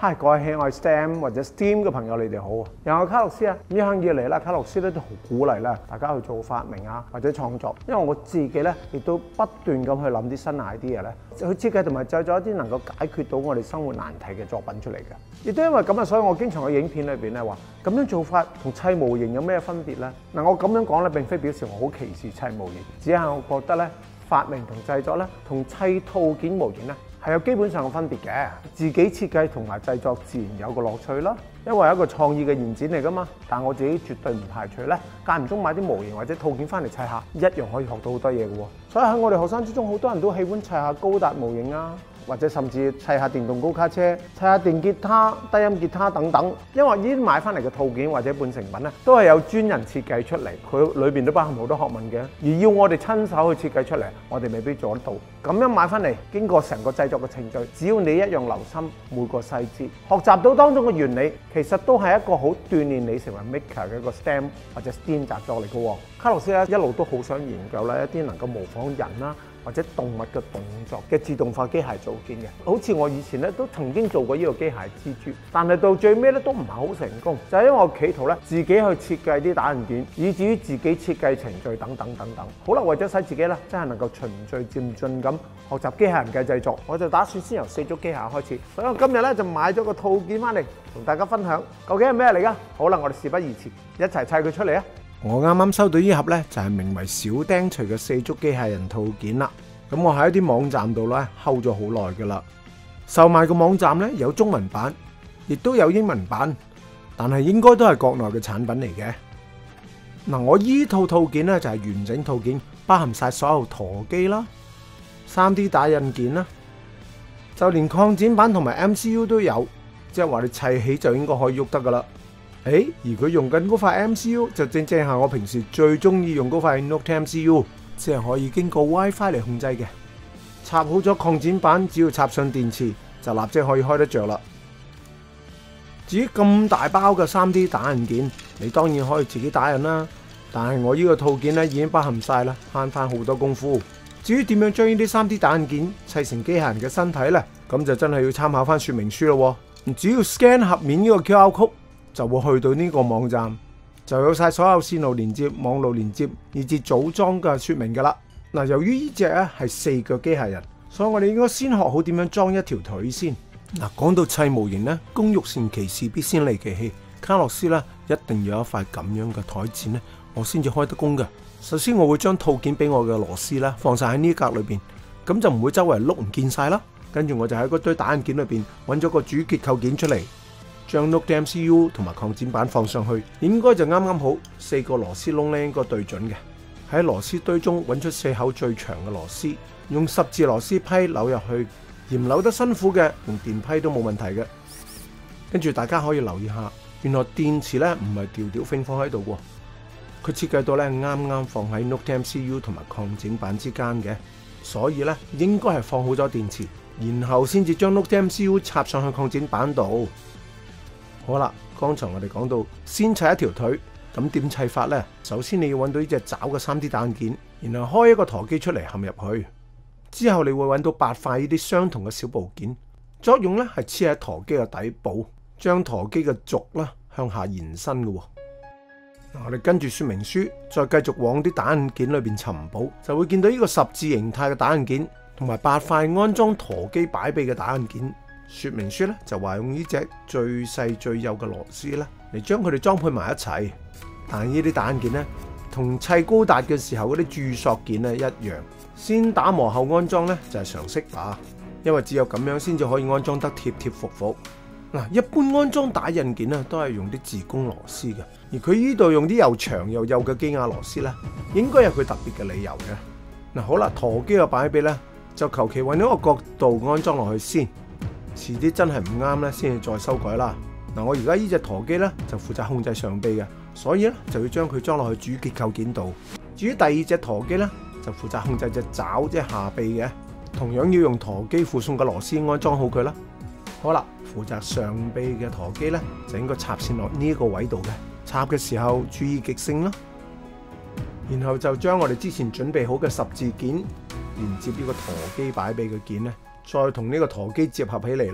嗨，各位喜愛 STEM 或者 STEAM 嘅朋友，你哋好啊！又係卡洛斯啊！咁一向以嚟啦，卡洛斯咧都好鼓勵咧大家去做發明啊，或者創作。因為我自己咧亦都不斷咁去諗啲新 idea 咧，去設計同埋製作一啲能夠解決到我哋生活難題嘅作品出嚟嘅。亦都因為咁啊，所以我經常喺影片裏邊咧話，咁樣做法同砌模型有咩分別咧？嗱，我咁樣講咧並非表示我好歧視砌模型，只係我覺得咧發明同製作咧同砌套件模型咧係有基本上嘅分別嘅，自己設計同埋製作自然有個樂趣啦，因為係一個創意嘅延展嚟噶嘛。但我自己絕對唔排除咧，間唔中買啲模型或者套件翻嚟砌下，一樣可以學到好多嘢嘅喎。所以喺我哋學生之中，好多人都喜歡砌下高達模型啊，或者甚至砌下電動高卡車、砌下電吉他、低音吉他等等。因為呢啲買翻嚟嘅套件或者半成品咧，都係有專人設計出嚟，佢裏邊都包含好多學問嘅。而要我哋親手去設計出嚟，我哋未必做得到。咁樣買翻嚟，經過成個製作嘅程序，只要你一樣留心每個細節，學習到當中嘅原理，其實都係一個好鍛鍊你成為 maker 嘅一個 STEM 或者 STEAM 習作嚟嘅喎。卡洛斯咧一路都好想研究咧一啲能夠模仿人啦，或者動物嘅動作嘅自動化機械組件嘅，好似我以前咧都曾經做過呢個機械蜘蛛，但係到最尾咧都唔係好成功，就係因為我企圖咧自己去設計啲打印件，以至於自己設計程序等等等等。好啦，為咗使自己咧真係能夠循序漸進咁學習機械人嘅製作，我就打算先由四足機械開始。所以我今日咧就買咗個套件翻嚟同大家分享，究竟係咩嚟㗎？好啦，我哋事不宜遲，一齊砌佢出嚟啊！我啱啱收到呢盒呢，就係名為小釘錘嘅四足機械人套件啦。咁我喺一啲網站度呢睺咗好耐噶啦。售賣嘅網站呢有中文版，亦都有英文版，但係應該都係國內嘅產品嚟嘅。嗱，我依套套件呢就係完整套件，包含晒所有陀機啦、3D 打印件啦，就連擴展版同埋 MCU 都有，即係話你砌起就應該可以喐得噶啦。而佢用緊嗰塊 MCU 就正正係我平時最中意用嗰塊 Note MCU， 即係可以經過 WiFi 嚟控制嘅。插好咗擴展版，只要插上電池就立即可以開得着啦。至於咁大包嘅 3D 打印件，你當然可以自己打印啦。但係我呢個套件咧已經包含晒啦，慳翻好多功夫。至於點樣將呢啲 3D 打印件砌成機械人嘅身體呢？咁就真係要參考翻說明書咯。只要 scan 盒面呢個 QR code，就會去到呢個網站，就有晒所有線路連接、網路連接，以至組裝嘅說明噶啦。嗱，由於呢隻咧係四腳機械人，所以我哋應該先學好點樣裝一條腿先。嗱，講到砌模型呢，工欲善其事，必先利其器。卡洛斯呢，一定要有一塊咁樣嘅台墊呢，我先至開得工噶。首先我會將套件俾我嘅螺絲呢放晒喺呢格裏邊，咁就唔會周圍碌唔見晒啦。跟住我就喺嗰堆打印件裏邊揾咗個主結構件出嚟。將 Note MCU 同埋擴展版放上去，應該就啱啱好，4個螺絲窿咧應該對準嘅。喺螺絲堆中揾出4口最長嘅螺絲，用十字螺絲批扭入去，嫌扭得辛苦嘅用電批都冇問題嘅。跟住大家可以留意下，原來電池咧唔係吊吊揈放喺度喎，佢設計到咧啱啱放喺 Note MCU 同埋擴展版之間嘅，所以咧應該係放好咗電池，然後先至將 Note MCU 插上去擴展版度。好啦，剛才我哋講到先砌一條腿，咁點砌法呢？首先你要揾到呢隻爪嘅 3D 打印件，然後開一個陀機出嚟嵌入去，之後你會揾到8塊呢啲相同嘅小部件，作用呢係黐喺陀機嘅底部，將陀機嘅軸啦向下延伸嘅。我哋跟住說明書，再繼續往啲打印件裏邊尋寶，就會見到呢個十字形態嘅打印件，同埋8塊安裝陀機擺臂嘅打印件。說明書咧就話用呢隻最細最幼嘅螺絲咧嚟將佢哋裝配埋一齊，但係呢啲打印件咧同砌高達嘅時候嗰啲注塑件咧一樣，先打磨後安裝咧就係常識吧，因為只有咁樣先至可以安裝得貼貼服服。嗱，一般安裝打印件咧都係用啲自攻螺絲嘅，而佢呢度用啲又長又幼嘅基亞螺絲咧，應該有佢特別嘅理由嘅。嗱，好啦，陀機嘅擺臂咧就求其揾一個角度安裝落去先。遲啲真係唔啱咧，先至再修改啦。嗱，我而家呢隻陀機咧就負責控制上臂嘅，所以咧就要將佢裝落去主結構件度。至於第二隻陀機咧就負責控制隻爪，即係下臂嘅，同樣要用陀機附送嘅螺絲安裝好佢啦。好啦，負責上臂嘅陀機咧就應該插線落呢個位度嘅，插嘅時候注意極性啦。然後就將我哋之前準備好嘅十字件連接呢個陀機擺臂嘅件咧，再同呢個陀機接合起嚟啦。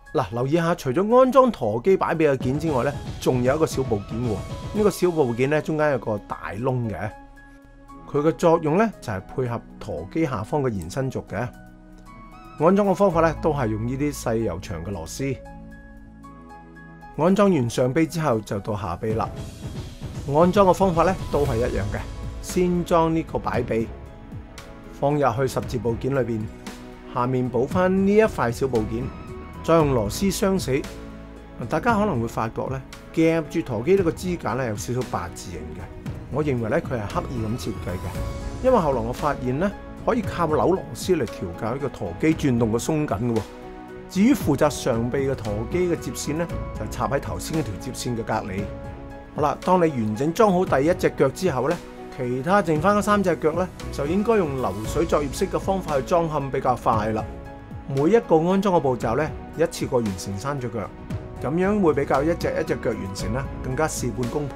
嗱，留意下，除咗安裝陀機擺臂嘅件之外咧，仲有一個小部件喎。呢個小部件咧，中間有個大窿嘅，佢嘅作用咧就係配合陀機下方嘅延伸軸嘅。安裝嘅方法咧都係用呢啲細又長嘅螺絲。安裝完上臂之後就到下臂啦。安裝嘅方法咧都係一樣嘅，先裝呢個擺臂，放入去十字部件裏邊，下面補翻呢一塊小部件，再用螺絲相死。大家可能會發覺咧，夾住陀機呢個支架咧有少少八字形嘅，我認為咧佢係刻意咁設計嘅，因為後來我發現咧可以靠扭螺絲嚟調校呢個陀機轉動嘅鬆緊嘅。至於負責上臂嘅陀機嘅接線咧，就插喺頭先嗰條接線嘅隔離。好啦，當你完整裝好第一隻腳之後咧，其他剩翻嗰3隻腳咧，就應該用流水作業式嘅方法去裝嵌比較快啦。每一個安裝嘅步驟咧，一次過完成3隻腳，咁樣會比較一隻腳完成啦，更加事半功倍。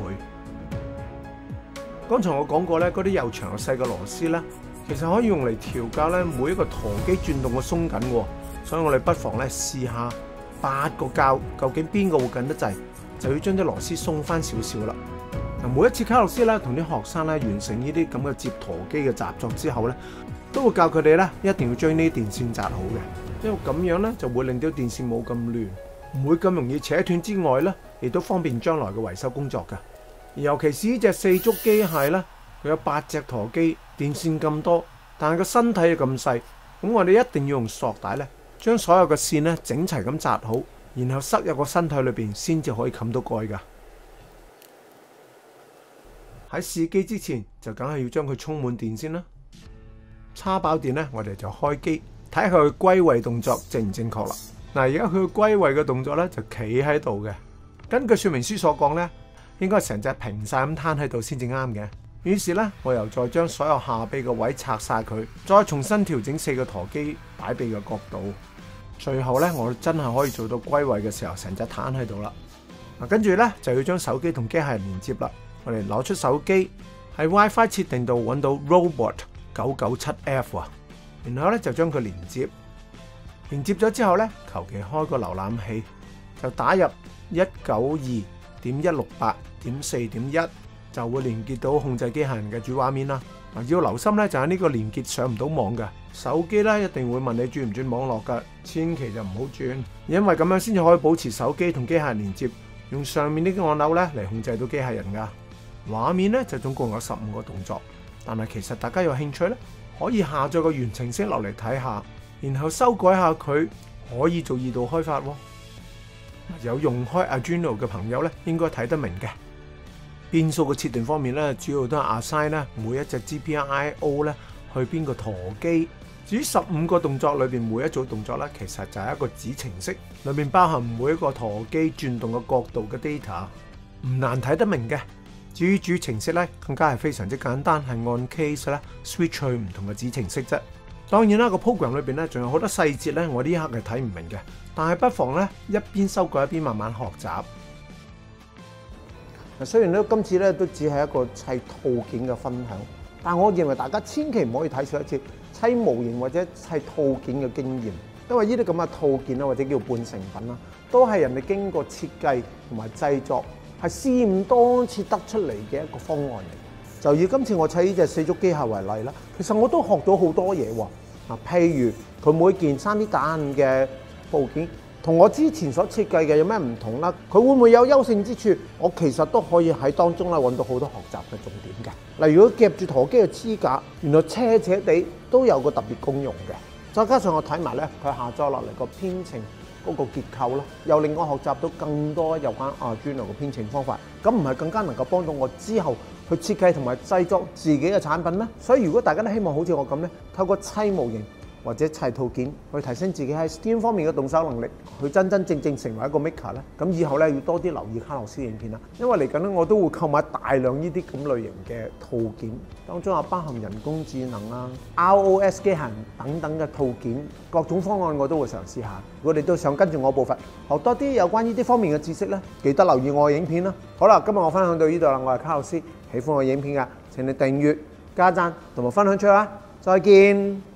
剛才我講過咧，嗰啲又長又細嘅螺絲咧，其實可以用嚟調校咧每一個陀機轉動嘅鬆緊喎。所以我哋不妨咧試下8個校，究竟邊個會緊得滯，就要將啲螺絲鬆翻少少啦。嗱，每一次卡洛斯咧同啲學生咧完成呢啲咁嘅接陀機嘅習作之後咧，都會教佢哋咧一定要將呢啲電線紮好嘅，因為咁樣咧就會令到電線冇咁亂，唔會咁容易扯斷之外咧，亦都方便將來嘅維修工作㗎。尤其是呢隻4足機械咧，佢有8隻陀機，電線咁多，但係個身體又咁細，咁我哋一定要用索帶咧，將所有嘅線咧整齊咁紮好，然後塞入個身體裏邊，先至可以冚到蓋㗎。喺試機之前，就梗係要將佢充滿電先啦。叉飽電咧，我哋就開機，睇下佢歸位動作正唔正確啦。嗱，而家佢歸位嘅動作咧就企喺度嘅。根據說明書所講咧，應該成隻平晒咁攤喺度先至啱嘅。於是咧，我又再將所有下臂嘅位拆晒佢，再重新調整4個陀機擺臂嘅角度。最後咧，我真係可以做到歸位嘅時候，成隻攤喺度啦。嗱，跟住咧就要將手機同機械人連接啦。我哋攞出手機，喺 WiFi 設定度揾到 Robot 997F 啊，然後咧就將佢連接。連接咗之後咧，求其開個瀏覽器，就打入 192.168.4.1， 就會連結到控制機械人嘅主畫面啦。嗱，要留心咧，就係呢個連結上唔到網嘅手機咧，一定會問你轉唔轉網絡㗎，千祈就唔好轉，因為咁樣先至可以保持手機同機械人連接。用上面呢個按鈕咧嚟控制到機械人㗎。畫面咧就總共有15個動作，但係其實大家有興趣咧，可以下載個原程式落嚟睇下，然後修改下佢，可以做2度開發喎。有用開 Arduino 嘅朋友咧，應該睇得明嘅。變數嘅設定方面咧，主要都係 assign 咧每一隻 GPIO 咧去邊個陀機。至於15個動作裏邊每一組動作咧，其實就係一個子程式，裏面包含每一個陀機轉動嘅角度嘅 data， 唔難睇得明嘅。至於主程式咧，更加係非常之簡單，係按 case 咧 switch 去唔同嘅子程式啫。當然啦，個 program 裏邊咧仲有好多細節咧，我呢刻係睇唔明嘅，但係不妨咧一邊修改一邊慢慢學習。雖然咧今次咧都只係一個砌套件嘅分享，但我認為大家千祈唔可以睇少一次砌模型或者砌套件嘅經驗，因為呢啲咁嘅套件啦，或者叫半成品啦，都係人哋經過設計同埋製作，係試驗多次得出嚟嘅一個方案嚟。就以今次我砌呢隻4足機械為例啦，其實我都學到好多嘢喎。譬如佢每件3D 打印嘅部件，同我之前所設計嘅有咩唔同啦？佢會唔會有優勝之處？我其實都可以喺當中咧揾到好多學習嘅重點嘅。例如，如果夾住陀機嘅支架，原來斜斜地都有個特別功用嘅。再加上我睇埋咧，佢下載落嚟個編程嗰個結構咯，又令我學習到更多有關Arduino嘅編程方法。咁唔係更加能夠幫到我之後去設計同埋製作自己嘅產品咩？所以如果大家都希望好似我咁咧，透過砌模型或者砌套件去提升自己喺 STEAM 方面嘅動手能力，去真正成為一個 maker 咧，咁以後咧要多啲留意卡洛斯影片啦。因為嚟緊咧我都會購買大量呢啲咁類型嘅套件，當中包含人工智能啊、ROS 機械人等等嘅套件，各種方案我都會嘗試下。如果你都想跟住我步伐學多啲有關呢啲方面嘅知識咧，記得留意我嘅影片啦。好啦，今日我分享到呢度啦，我係卡洛斯，喜歡我嘅影片㗎，請你訂閱、加讚同埋分享出去啦，再見。